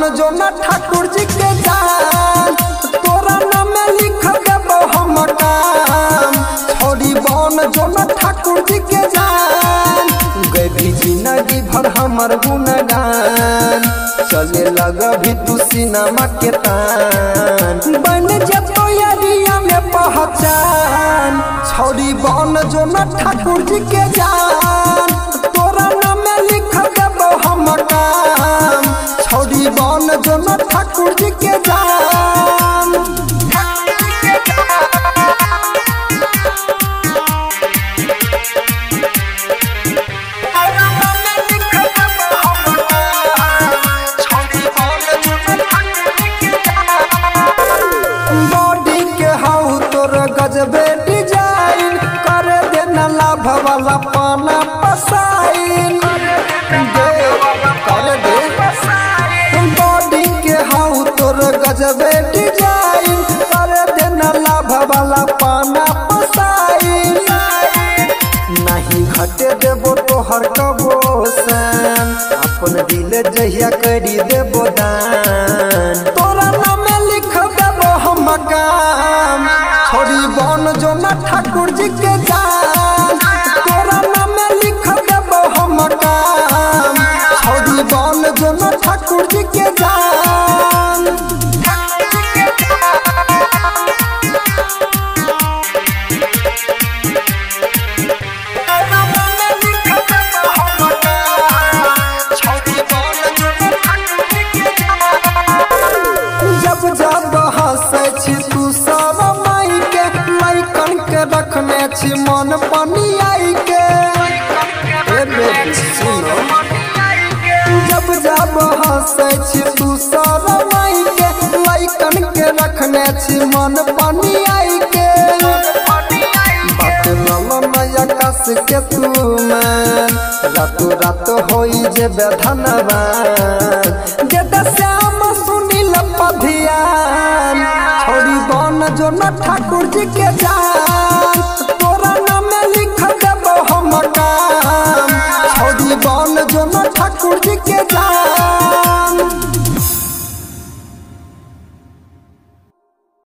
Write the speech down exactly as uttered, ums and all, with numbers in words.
जो न ठाकुर जी के जान तोरा नाम लिख देबो हम काम छोड़ी बन जो न ठाकुर जी के जान गई जिंदगी भर हमर गुणगान चले लगा भी तू सिनेमा के तान बन जतो यारिया में पहचान छोड़ी बन जो न ठाकुर जी के जान तोरा नाम लिख देबो हम काम छोड़ी बन जो न ठाकुर जी के जान गजबे डिजाइन कर देना लाभ वाला पाना पसाइन कर दे बॉडी के हाउ तोर गजबे डिजाइन कर देना लाभ वाला पाना पसाइन नहीं घटे देबो तोहर कबोसन अपन दिल जहिया करी देबो दान तोरा नाम लिख देबो हम काम छोड़ी बन जो न ठाकुर जी के जान तोरा नाम लिख देबो हम काम छोड़ी बन जो न ठाकुर जी के जान जब जब हंसे छी तू सब रखने छी मन पनियाई के जब जब हंसे छी तू सब माई के लइकन के रखने छी मन पनियाई के बात नया कस के तू मान रातो रात होई जेबे धनवान जेदा श्याम सुनील पधियान छोड़ी बन जो न ठाकुर जी के जान